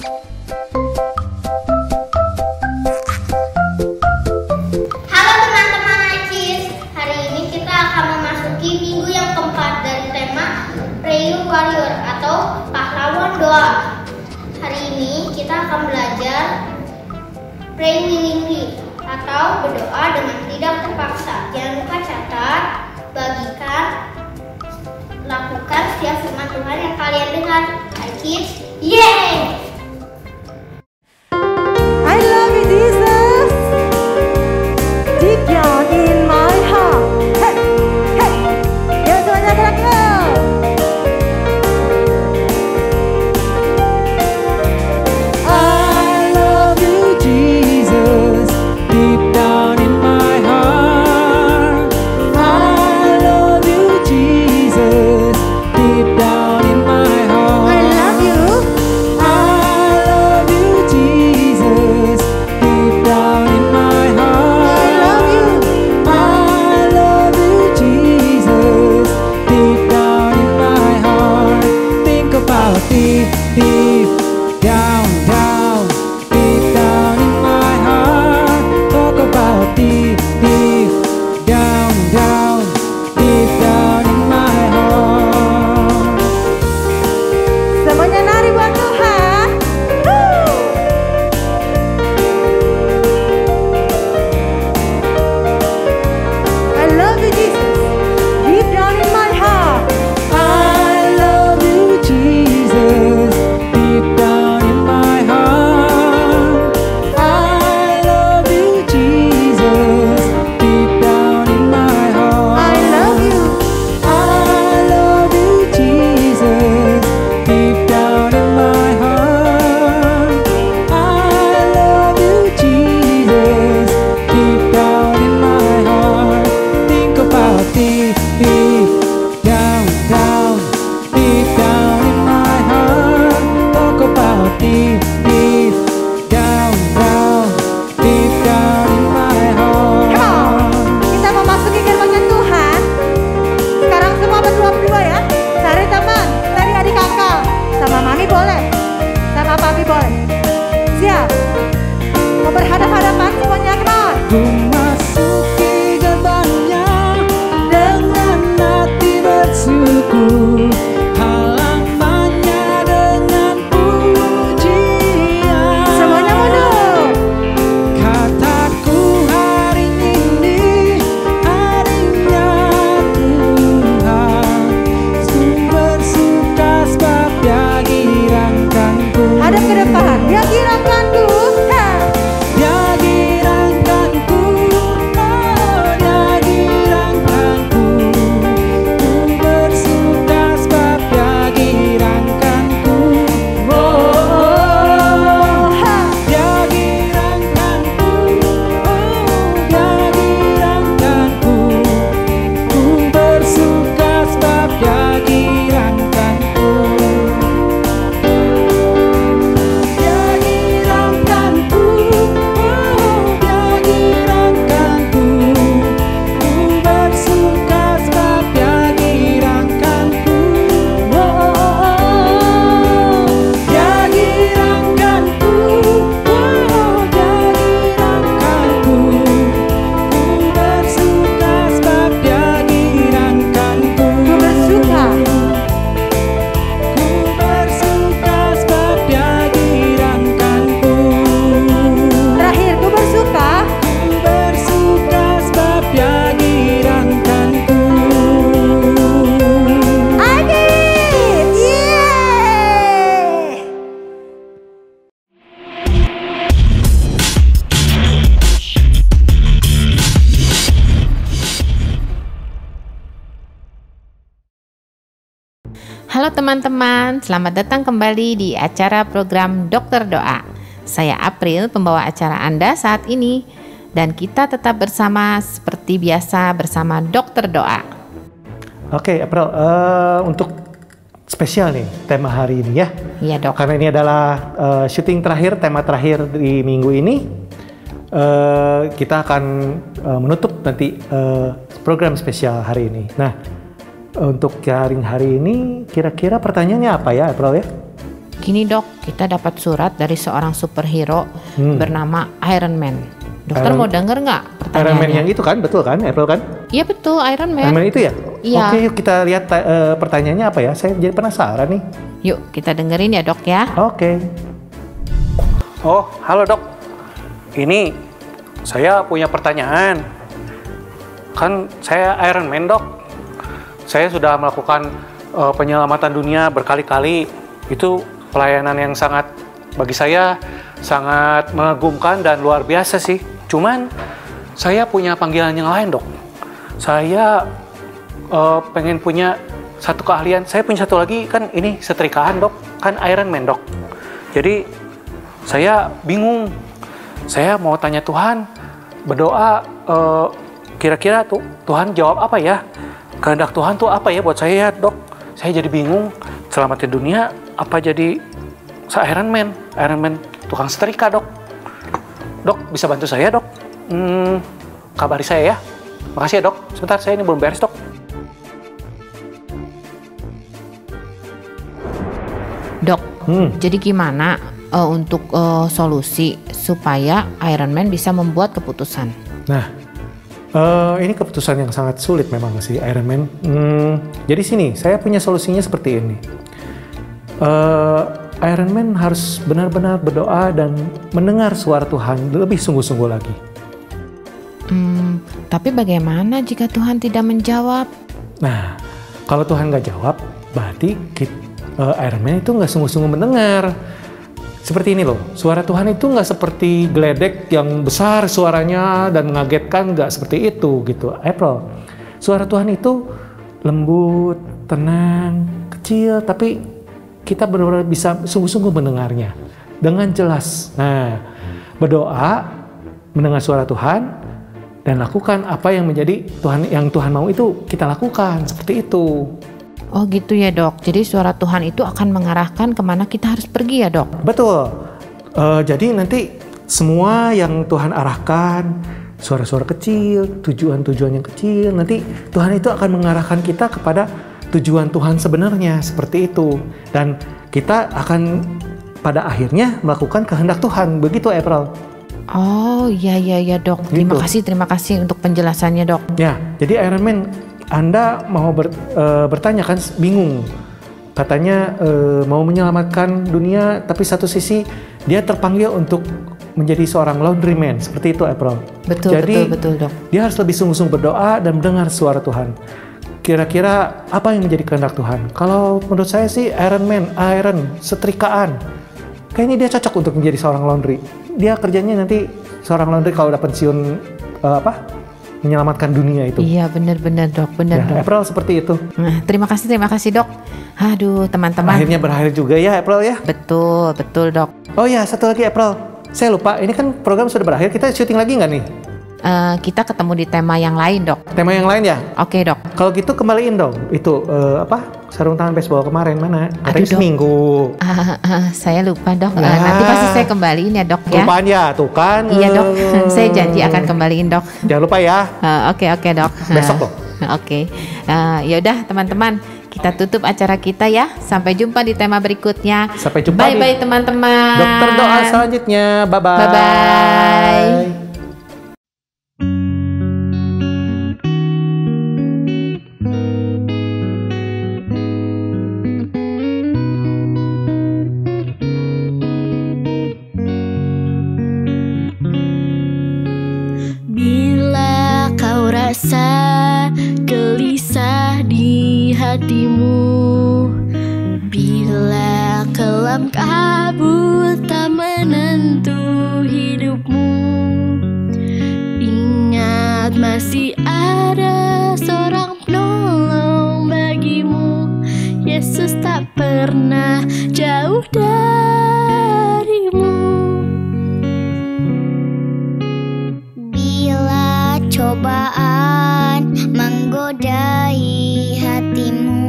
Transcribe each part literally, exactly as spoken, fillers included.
Halo teman-teman Acis, hari ini kita akan memasuki minggu yang keempat dari tema Prayer Warrior atau pahlawan doa. Hari ini kita akan belajar Pray willingly atau berdoa dengan tidak terpaksa. Jangan lupa catat, bagikan, lakukan setiap firman Tuhan yang kalian dengar. Acis, yeay! I love you, Jesus. Deep down in my heart. Hey, hey. Ya semuanya gerak-gerak. I love you, Jesus, deep down in my heart. I love you, Jesus, deep down in my heart. I love you. I love you, Jesus, deep down in my heart. I love you. I love you, Jesus, deep down in my heart. Think about deep, deep down, down, deep down in my heart. Talk about deep, deep down, down, deep down in my heart. Semuanya nari buat Tuhan. Woo! I love you, Jesus. Deep down in my heart. I love you, Jesus, deep down in my heart. I love you, Jesus, deep down in my heart. I love you. I love you, Jesus, deep down in my heart. I love you, Jesus, deep down in my heart. Think about deep, deep down, down, deep down in my heart. Talk about deep, deep down, down, deep down in my Come on. heart. Kita memasuki gerbangnya Tuhan. Sekarang semua berdua berdua ya. Cari teman, cari adik kakak. Sama mami boleh, sama papi boleh. Siap? Mau berhadapan-hadapan semuanya, come on. Ku masuki gerbangnya dengan hati bersyukur, halamannya dengan pujian. Semuanya mundur. Kataku hari ini harinya Tuhan, sumber suka sebab Dia girangkanku. Hadap ke depan. Dia girangkanku. Ha. Dia girangkanku, oh Dia girangkanku. Ku bersuka sebab Dia girangkanku. Oh, Oh, ha. Dia girangkanku, oh Dia girangkanku. Ku bersuka sebab Dia girangkanku. Dia girangkanku, oh Dia girangkanku. Ku bersuka sebab Dia girangkanku. Oh, Dia girangkanku, oh Dia girangkanku. Ku bersuka sebab Dia girangkanku. Ku bersuka. Ku bersuka sebab Dia girangkanku. Terakhir, ku bersuka. Ku bersuka sebab Dia girangkanku. Adit. Yeay. Halo teman-teman, selamat datang kembali di acara program Dokter Doa. Saya April, pembawa acara Anda saat ini, dan kita tetap bersama seperti biasa bersama Dokter Doa. Oke, April, eh, untuk spesial nih tema hari ini ya. Iya dok. Karena ini adalah eh, syuting terakhir, tema terakhir di minggu ini. Eh, kita akan eh, menutup nanti eh, program spesial hari ini. Nah, untuk hari hari ini kira-kira pertanyaannya apa ya, April ya? Gini dok, kita dapat surat dari seorang superhero Hmm. bernama Iron Man. Dokter Iron- mau denger nggak Iron Man pertanyaannya? yang itu kan, betul kan, April kan? Iya betul, Iron Man. Iron Man itu ya? Iya. Oke, yuk kita lihat eh, pertanyaannya apa ya. Saya jadi penasaran nih. Yuk kita dengerin ya dok ya. Oke. Oh, halo dok. Ini saya punya pertanyaan. Kan saya Iron Man dok. Saya sudah melakukan eh, penyelamatan dunia berkali-kali. Itu pelayanan yang sangat, bagi saya sangat mengagumkan dan luar biasa sih. Cuman saya punya panggilan yang lain dok. Saya eh, pengen punya satu keahlian. Saya punya satu lagi kan ini setrikaan dok. Kan Iron Man dok. Jadi saya bingung. Saya mau tanya Tuhan, berdoa, eh, kira-kira tuh Tuhan jawab apa ya? Kehendak Tuhan tuh apa ya buat saya dok? Saya jadi bingung. Selamatin dunia apa jadi se Iron Man? Iron Man tukang setrika dok. Dok bisa bantu saya dok? Hmm, kabari saya ya. Makasih ya dok. Sebentar saya ini belum beres dok. Dok, Hmm. jadi gimana uh, untuk uh, solusi supaya Iron Man bisa membuat keputusan? Nah, eh, ini keputusan yang sangat sulit memang sih Iron Man. Hmm, jadi sini saya punya solusinya seperti ini. Eh, Iron Man harus benar-benar berdoa dan mendengar suara Tuhan lebih sungguh-sungguh lagi. Hmm, tapi bagaimana jika Tuhan tidak menjawab? Nah, kalau Tuhan nggak jawab, berarti kita, eh, Iron Man itu nggak sungguh-sungguh mendengar. Seperti ini loh, suara Tuhan itu nggak seperti geledek yang besar suaranya dan mengagetkan, nggak seperti itu gitu. April, suara Tuhan itu lembut, tenang, kecil, tapi kita benar-benar bisa sungguh-sungguh mendengarnya dengan jelas. Nah, berdoa, mendengar suara Tuhan, dan lakukan apa yang menjadi Tuhan, yang Tuhan mau itu kita lakukan seperti itu. Oh gitu ya dok, jadi suara Tuhan itu akan mengarahkan kemana kita harus pergi ya dok? Betul. Eh, jadi nanti semua yang Tuhan arahkan, suara-suara kecil, tujuan-tujuan yang kecil, nanti Tuhan itu akan mengarahkan kita kepada tujuan Tuhan sebenarnya seperti itu. Dan kita akan pada akhirnya melakukan kehendak Tuhan. Begitu April. Oh iya iya iya dok, terima Gitu. kasih terima kasih untuk penjelasannya dok. Ya, jadi Iron Man, Anda mau ber- eh, bertanya kan bingung. Katanya eh, mau menyelamatkan dunia, tapi satu sisi dia terpanggil untuk menjadi seorang laundryman. Seperti itu April. Betul Jadi, betul betul dok. dia harus lebih sungguh-sungguh berdoa dan mendengar suara Tuhan. Kira-kira apa yang menjadi kehendak Tuhan? Kalau menurut saya sih Iron Man, iron, setrikaan. Kayaknya dia cocok untuk menjadi seorang laundry. Dia kerjanya nanti seorang laundry kalau udah pensiun eh, apa? Menyelamatkan dunia itu. Iya benar-benar dok, benar Ya, dok. April seperti itu. Nah, terima kasih terima kasih dok. Aduh teman-teman. Akhirnya berakhir juga ya April ya. Betul betul dok. Oh ya, satu lagi April. Saya lupa, ini kan program sudah berakhir. Kita syuting lagi nggak nih? Eh, kita ketemu di tema yang lain dok. Tema yang lain ya? Oke dok. Kalau gitu kembaliin dong. Itu eh, apa? Sarung tangan baseball kemarin mana? Katanya Aduh, Dok. seminggu. Ah, ah, saya lupa dok. Ya. Eh, nanti pasti saya kembaliin ya dok ya. Lupaan ya, tuh kan. Iya dok. Eh, Saya janji akan kembaliin dok. Jangan lupa ya. Eh, Oke oke dok. Besok loh. Eh, Oke. Eh, ya udah teman-teman, kita tutup acara kita ya. Sampai jumpa di tema berikutnya. Sampai jumpa Bye di bye teman-teman. Dokter doa selanjutnya. Bye-bye. Bye-bye. Bila kau rasa gelisah di hatimu, bila kelam kabut tak menentu hidupmu, ingat masih ada seorang penolong bagimu. Yesus tak pernah jauh darimu. Bila cobaan menggodai hatimu,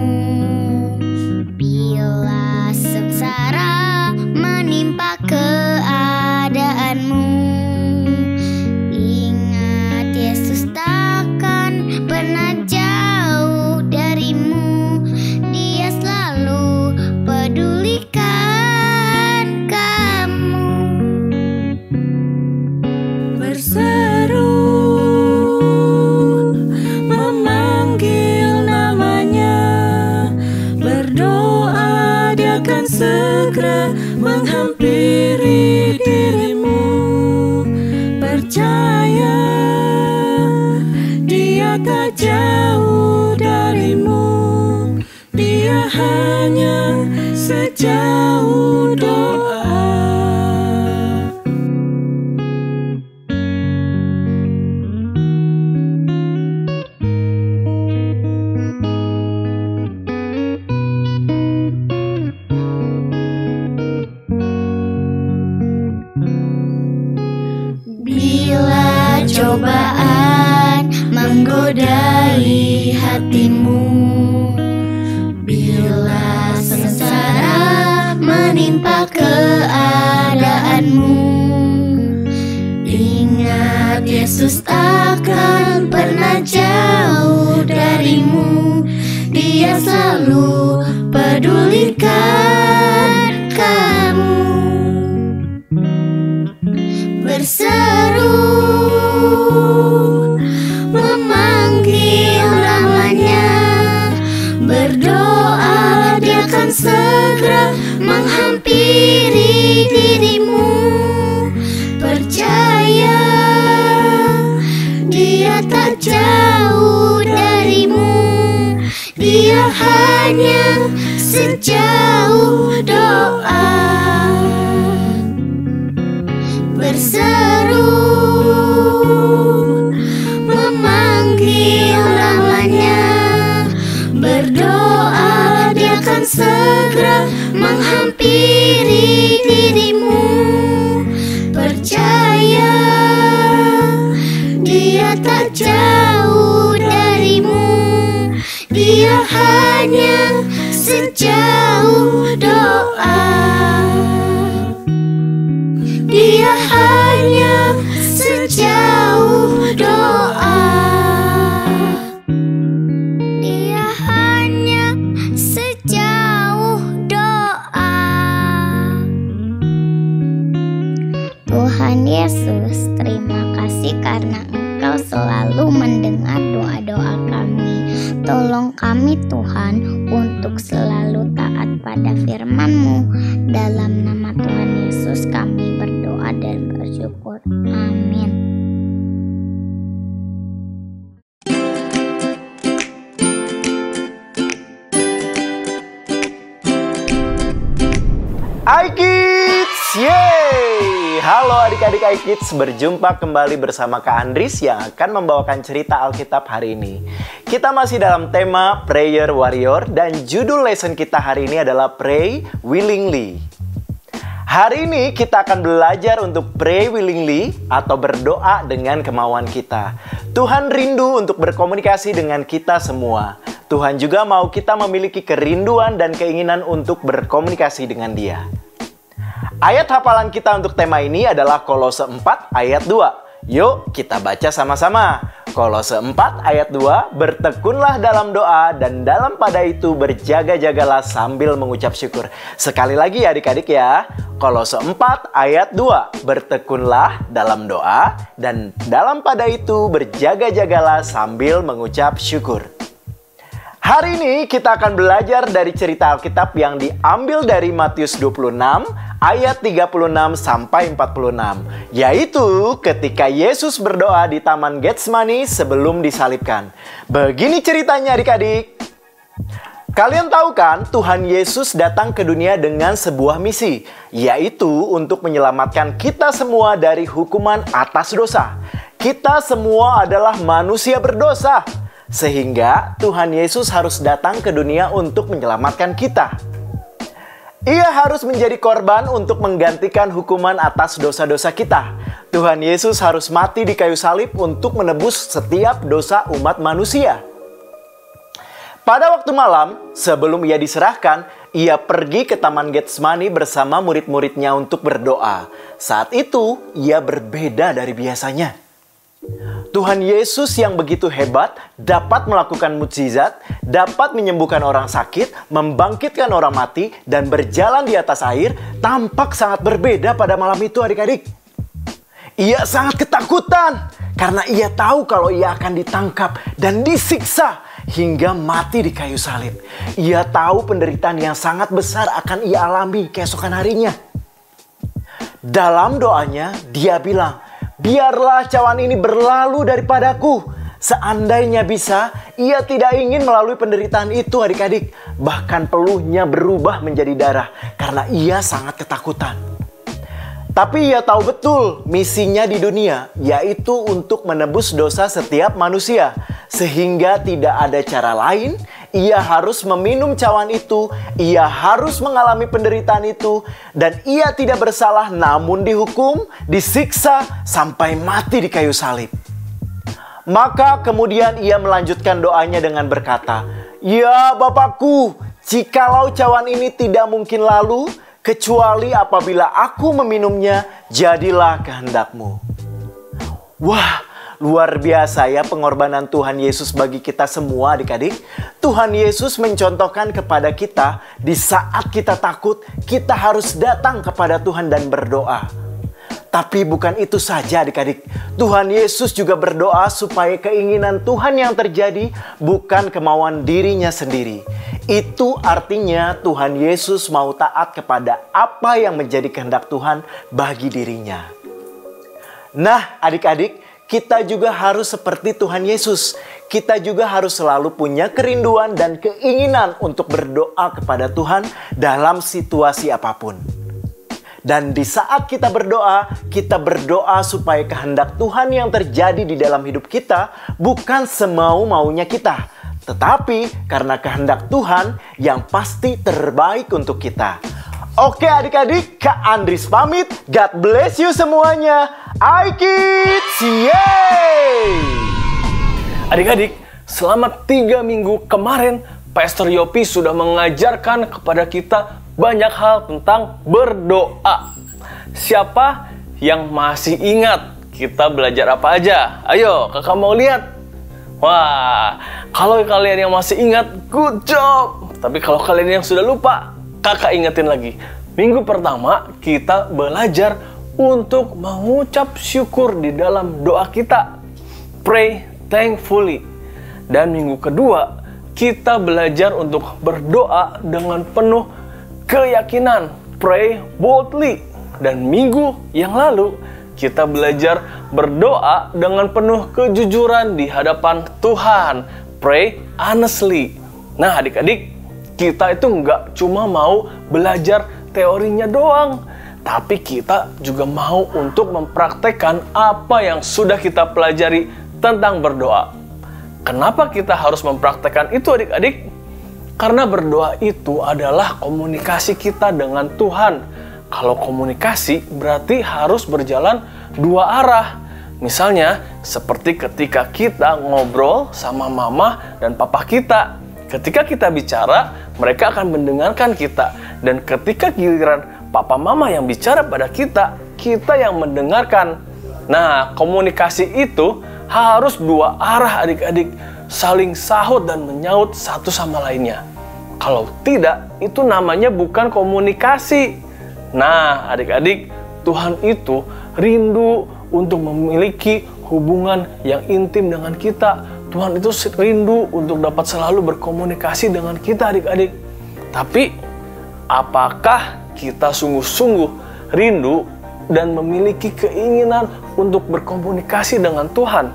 bila sengsara menimpa keadaanmu, ingat Yesus takkan pernah jauh darimu. Dia selalu pedulikan menghampiri dirimu. Percaya Dia tak jauh darimu, Dia hanya sejauh doa. Bila cobaan menggodai hatimu, bila sengsara menimpa keadaanmu, ingat Yesus takkan pernah jauh darimu. Dia selalu pedulikan kamu. Berseru memanggil namanya, berdoa Dia akan segera menghampiri dirimu. Percaya Dia tak jauh darimu, Dia hanya sejauh doa. Berseru memanggil namanya, berdoa Dia akan segera menghampiri dirimu. Percaya Dia tak jauh darimu, Dia hanya sejauh doa. Dia hanya sejauh doa. Dia hanya sejauh doa. Tuhan Yesus, terima kasih karena Engkau selalu mendengar doa-doa kami. Tolong kami Tuhan untuk selalu taat pada firman-Mu. Dalam nama Tuhan Yesus kami berdoa dan bersyukur. Amin. iKids, yeay! Halo adik-adik iKids, berjumpa kembali bersama Kak Andris yang akan membawakan cerita Alkitab hari ini. Kita masih dalam tema Prayer Warrior dan judul lesson kita hari ini adalah Pray Willingly. Hari ini kita akan belajar untuk pray willingly atau berdoa dengan kemauan kita. Tuhan rindu untuk berkomunikasi dengan kita semua. Tuhan juga mau kita memiliki kerinduan dan keinginan untuk berkomunikasi dengan Dia. Ayat hafalan kita untuk tema ini adalah Kolose empat ayat dua. Yuk kita baca sama-sama. Kolose empat ayat dua, bertekunlah dalam doa dan dalam pada itu berjaga-jagalah sambil mengucap syukur. Sekali lagi ya adik-adik ya. Kolose empat ayat dua, bertekunlah dalam doa dan dalam pada itu berjaga-jagalah sambil mengucap syukur. Hari ini kita akan belajar dari cerita Alkitab yang diambil dari Matius dua puluh enam ayat tiga puluh enam sampai empat puluh enam, yaitu ketika Yesus berdoa di Taman Getsemani sebelum disalibkan. Begini ceritanya adik-adik. Kalian tahu kan, Tuhan Yesus datang ke dunia dengan sebuah misi, yaitu untuk menyelamatkan kita semua dari hukuman atas dosa. Kita semua adalah manusia berdosa. Sehingga Tuhan Yesus harus datang ke dunia untuk menyelamatkan kita. Ia harus menjadi korban untuk menggantikan hukuman atas dosa-dosa kita. Tuhan Yesus harus mati di kayu salib untuk menebus setiap dosa umat manusia. Pada waktu malam, sebelum ia diserahkan, ia pergi ke Taman Getsemani bersama murid-muridnya untuk berdoa. Saat itu, ia berbeda dari biasanya. Tuhan Yesus yang begitu hebat dapat melakukan mukjizat, dapat menyembuhkan orang sakit, membangkitkan orang mati, dan berjalan di atas air, tampak sangat berbeda pada malam itu adik-adik. Ia sangat ketakutan karena ia tahu kalau ia akan ditangkap dan disiksa hingga mati di kayu salib. Ia tahu penderitaan yang sangat besar akan ia alami keesokan harinya. Dalam doanya dia bilang, biarlah cawan ini berlalu daripadaku. Seandainya bisa, ia tidak ingin melalui penderitaan itu adik-adik. Bahkan peluhnya berubah menjadi darah karena ia sangat ketakutan. Tapi ia tahu betul misinya di dunia, yaitu untuk menebus dosa setiap manusia. Sehingga tidak ada cara lain, ia harus meminum cawan itu, ia harus mengalami penderitaan itu, dan ia tidak bersalah namun dihukum, disiksa, sampai mati di kayu salib. Maka kemudian ia melanjutkan doanya dengan berkata, "Ya Bapakku, jikalau cawan ini tidak mungkin lalu, kecuali apabila aku meminumnya, jadilah kehendak-Mu." Wah, luar biasa ya pengorbanan Tuhan Yesus bagi kita semua adik-adik. Tuhan Yesus mencontohkan kepada kita, di saat kita takut, kita harus datang kepada Tuhan dan berdoa. Tapi bukan itu saja adik-adik. Tuhan Yesus juga berdoa supaya keinginan Tuhan yang terjadi bukan kemauan dirinya sendiri. Itu artinya Tuhan Yesus mau taat kepada apa yang menjadi kehendak Tuhan bagi dirinya. Nah adik-adik, kita juga harus seperti Tuhan Yesus. Kita juga harus selalu punya kerinduan dan keinginan untuk berdoa kepada Tuhan dalam situasi apapun. Dan di saat kita berdoa, kita berdoa supaya kehendak Tuhan yang terjadi di dalam hidup kita bukan semau-maunya kita, tetapi karena kehendak Tuhan yang pasti terbaik untuk kita. Oke adik-adik, Kak Andris pamit. God bless you semuanya. iKids, yeay! Adik-adik, selama tiga minggu kemarin, Pastor Yopi sudah mengajarkan kepada kita banyak hal tentang berdoa. Siapa yang masih ingat kita belajar apa aja? Ayo, kakak mau lihat. Wah, kalau kalian yang masih ingat, good job. Tapi kalau kalian yang sudah lupa, kakak ingetin lagi. Minggu pertama kita belajar untuk mengucap syukur di dalam doa kita. Pray thankfully. Dan minggu kedua kita belajar untuk berdoa dengan penuh keyakinan, pray boldly. Dan minggu yang lalu kita belajar berdoa dengan penuh kejujuran di hadapan Tuhan, pray honestly. Nah adik-adik, kita itu nggak cuma mau belajar teorinya doang, tapi kita juga mau untuk mempraktekkan apa yang sudah kita pelajari tentang berdoa. Kenapa kita harus mempraktekkan itu adik-adik? Karena berdoa itu adalah komunikasi kita dengan Tuhan. Kalau komunikasi berarti harus berjalan dua arah. Misalnya seperti ketika kita ngobrol sama mama dan papa kita. Ketika kita bicara, mereka akan mendengarkan kita. Dan ketika giliran papa mama yang bicara pada kita, kita yang mendengarkan. Nah, komunikasi itu harus dua arah adik-adik, saling sahut dan menyaut satu sama lainnya. Kalau tidak, itu namanya bukan komunikasi. Nah, adik-adik, Tuhan itu rindu untuk memiliki hubungan yang intim dengan kita. Tuhan itu rindu untuk dapat selalu berkomunikasi dengan kita adik-adik. Tapi, apakah kita sungguh-sungguh rindu dan memiliki keinginan untuk berkomunikasi dengan Tuhan?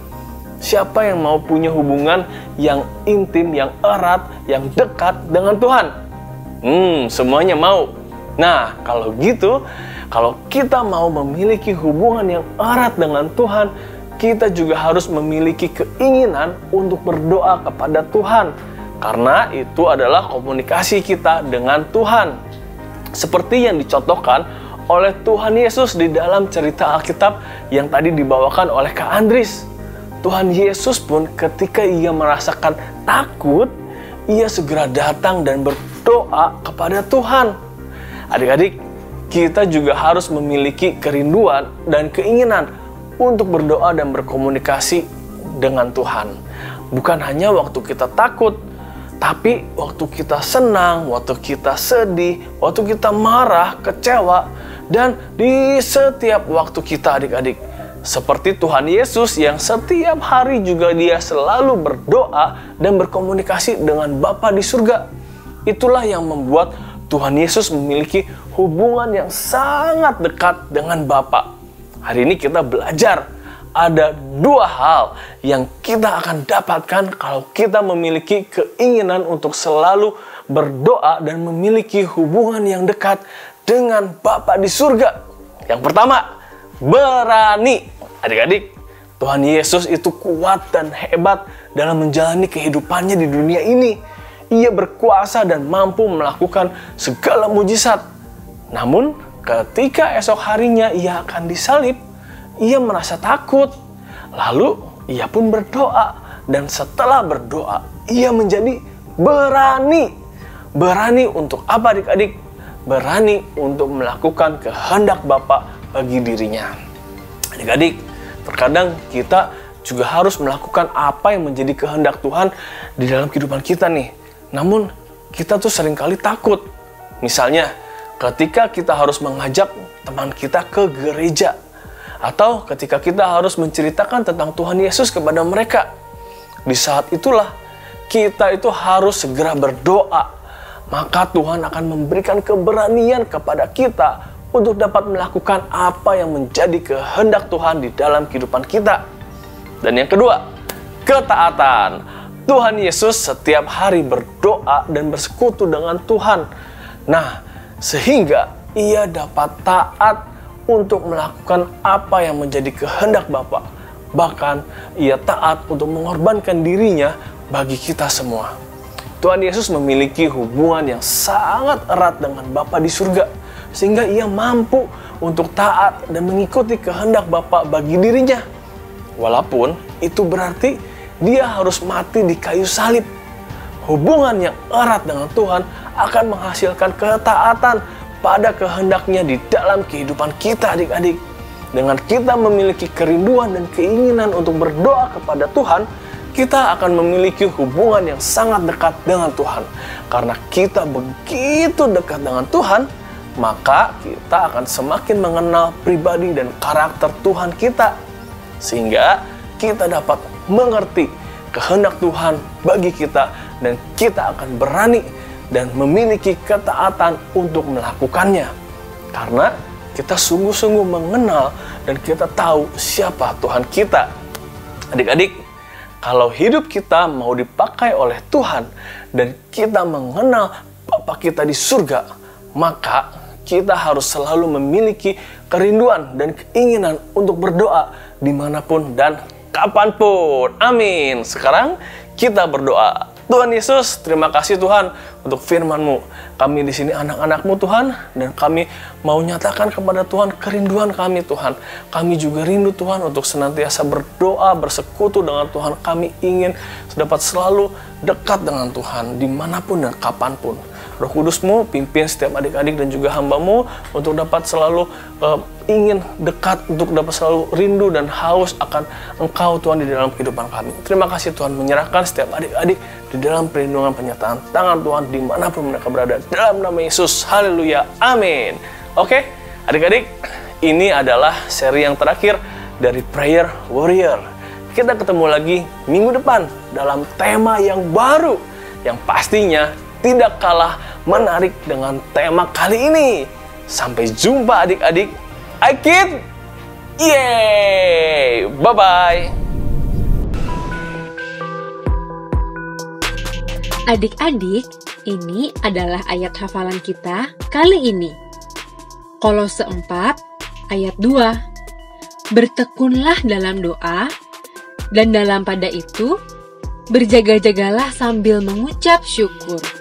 Siapa yang mau punya hubungan yang intim, yang erat, yang dekat dengan Tuhan? Hmm, semuanya mau. Nah, kalau gitu, kalau kita mau memiliki hubungan yang erat dengan Tuhan, kita juga harus memiliki keinginan untuk berdoa kepada Tuhan. Karena itu adalah komunikasi kita dengan Tuhan. Seperti yang dicontohkan oleh Tuhan Yesus di dalam cerita Alkitab yang tadi dibawakan oleh Kak Andris. Tuhan Yesus pun ketika ia merasakan takut, ia segera datang dan berdoa kepada Tuhan. Adik-adik, kita juga harus memiliki kerinduan dan keinginan untuk berdoa dan berkomunikasi dengan Tuhan. Bukan hanya waktu kita takut, tapi waktu kita senang, waktu kita sedih, waktu kita marah, kecewa, dan di setiap waktu kita adik-adik. Seperti Tuhan Yesus yang setiap hari juga dia selalu berdoa dan berkomunikasi dengan Bapa di surga. Itulah yang membuat Tuhan Yesus memiliki hubungan yang sangat dekat dengan Bapa. Hari ini kita belajar ada dua hal yang kita akan dapatkan kalau kita memiliki keinginan untuk selalu berdoa dan memiliki hubungan yang dekat dengan Bapa di surga. Yang pertama, berani. Adik-adik, Tuhan Yesus itu kuat dan hebat dalam menjalani kehidupannya di dunia ini. Ia berkuasa dan mampu melakukan segala mujizat. Namun, ketika esok harinya ia akan disalib, ia merasa takut. Lalu, ia pun berdoa. Dan setelah berdoa, ia menjadi berani. Berani untuk apa adik-adik? Berani untuk melakukan kehendak Bapa bagi dirinya. Adik-adik, terkadang kita juga harus melakukan apa yang menjadi kehendak Tuhan di dalam kehidupan kita nih. Namun, kita tuh seringkali takut. Misalnya, ketika kita harus mengajak teman kita ke gereja. Atau ketika kita harus menceritakan tentang Tuhan Yesus kepada mereka. Di saat itulah, kita itu harus segera berdoa. Maka Tuhan akan memberikan keberanian kepada kita untuk dapat melakukan apa yang menjadi kehendak Tuhan di dalam kehidupan kita. Dan yang kedua, ketaatan. Tuhan Yesus setiap hari berdoa dan bersekutu dengan Tuhan. Nah, sehingga ia dapat taat untuk melakukan apa yang menjadi kehendak Bapa. Bahkan ia taat untuk mengorbankan dirinya bagi kita semua. Tuhan Yesus memiliki hubungan yang sangat erat dengan Bapa di surga, sehingga ia mampu untuk taat dan mengikuti kehendak Bapa bagi dirinya. Walaupun itu berarti dia harus mati di kayu salib. Hubungan yang erat dengan Tuhan akan menghasilkan ketaatan pada kehendaknya di dalam kehidupan kita adik-adik. Dengan kita memiliki kerinduan dan keinginan untuk berdoa kepada Tuhan, kita akan memiliki hubungan yang sangat dekat dengan Tuhan. Karena kita begitu dekat dengan Tuhan, maka kita akan semakin mengenal pribadi dan karakter Tuhan kita. Sehingga kita dapat mengerti kehendak Tuhan bagi kita dan kita akan berani dan memiliki ketaatan untuk melakukannya. Karena kita sungguh-sungguh mengenal dan kita tahu siapa Tuhan kita. Adik-adik, kalau hidup kita mau dipakai oleh Tuhan dan kita mengenal Bapa kita di surga, maka kita harus selalu memiliki kerinduan dan keinginan untuk berdoa dimanapun dan kapanpun. Amin. Sekarang kita berdoa. Tuhan Yesus, terima kasih Tuhan untuk firman-Mu. Kami di sini anak-anak-Mu Tuhan, dan kami mau nyatakan kepada Tuhan kerinduan kami Tuhan. Kami juga rindu Tuhan untuk senantiasa berdoa, bersekutu dengan Tuhan. Kami ingin dapat selalu dekat dengan Tuhan dimanapun dan kapanpun. Roh Kudus-Mu pimpin setiap adik-adik dan juga hamba-Mu untuk dapat selalu uh, ingin dekat, untuk dapat selalu rindu dan haus akan Engkau Tuhan di dalam kehidupan kami. Terima kasih Tuhan, menyerahkan setiap adik-adik di dalam perlindungan penyertaan tangan Tuhan dimanapun mereka berada. Dalam nama Yesus, haleluya, amin. Oke, adik-adik, ini adalah seri yang terakhir dari Prayer Warrior. Kita ketemu lagi minggu depan dalam tema yang baru, yang pastinya tidak kalah menarik dengan tema kali ini. Sampai jumpa adik-adik. Aikid, yeay, bye-bye. Adik-adik, ini adalah ayat hafalan kita kali ini. Kolose empat ayat dua. Bertekunlah dalam doa, dan dalam pada itu berjaga-jagalah sambil mengucap syukur.